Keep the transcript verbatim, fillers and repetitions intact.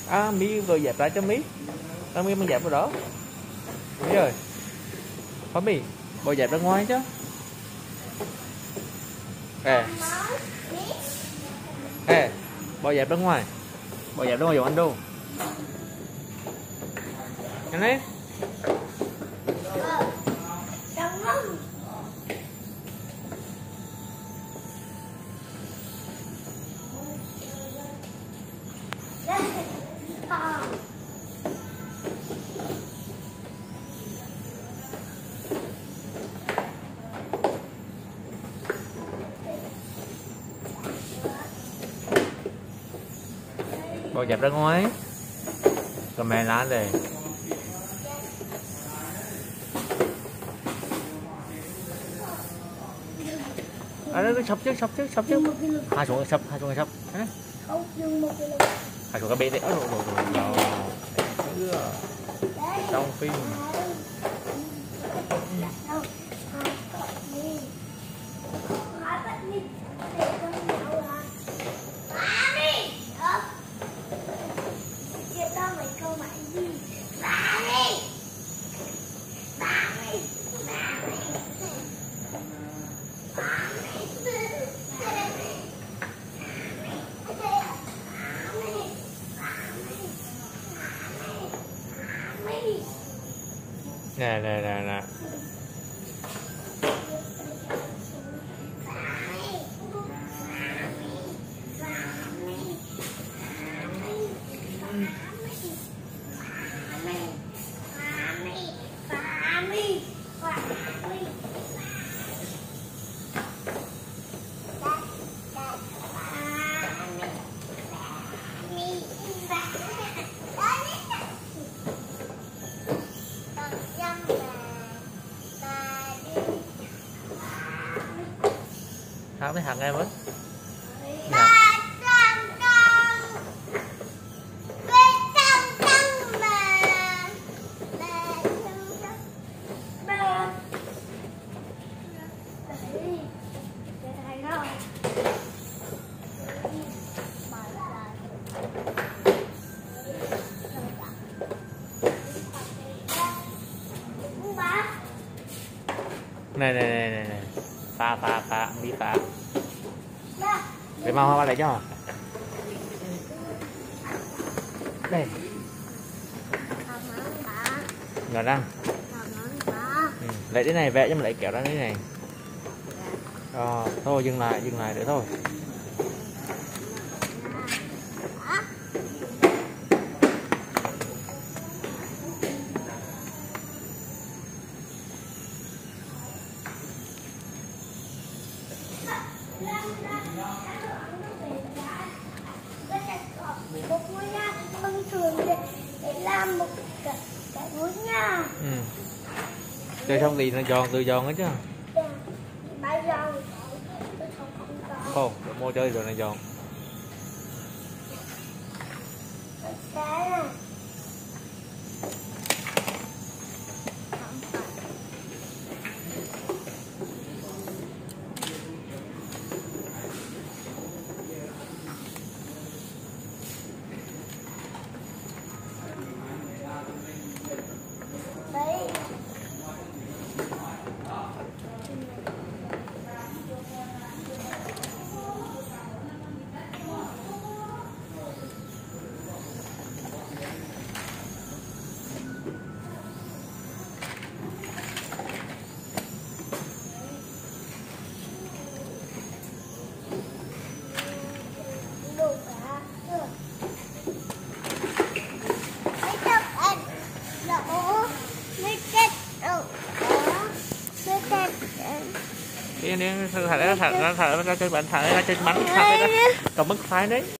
À, Mí vừa dẹp lại cho Mí. Tao Mí mình dẹp vào đó. Mí ơi. Có Mí, bỏ dẹp ra ngoài chứ. Ê. Ê, bỏ dẹp ra ngoài. Bỏ dẹp ra ngoài dùng anh đâu. Nhanh lên. Bỏ dẹp ra ngoài. Còn mẹ lá đây. À nó sập chứ, sập chứ, sập chứ. Hai xuống sập, hai xuống sập. Hả? Hai xuống cái bê đấy. Ôi rồi rồi rồi. Trong phim. Nè nè nè nè. Hạt mấy hạt em với này này này này này pha pha pha đi pha để mau hoa lại cho đây ngờ răng ừ. Lấy cái này vẽ cho mình lại kéo ra cái này ờ, thôi dừng lại dừng lại nữa thôi. Một ngôi nhà thông thường để, để làm một cái, cái ngôi nhà. Ừ. Chơi xong thì nó giòn từ giòn hết chứ. Bây giờ Ồ, mua chơi rồi này giòn. Đi đi thử thử thử thử thử ra chơi bắn thử ra chơi bắn thử còn mất phái đấy.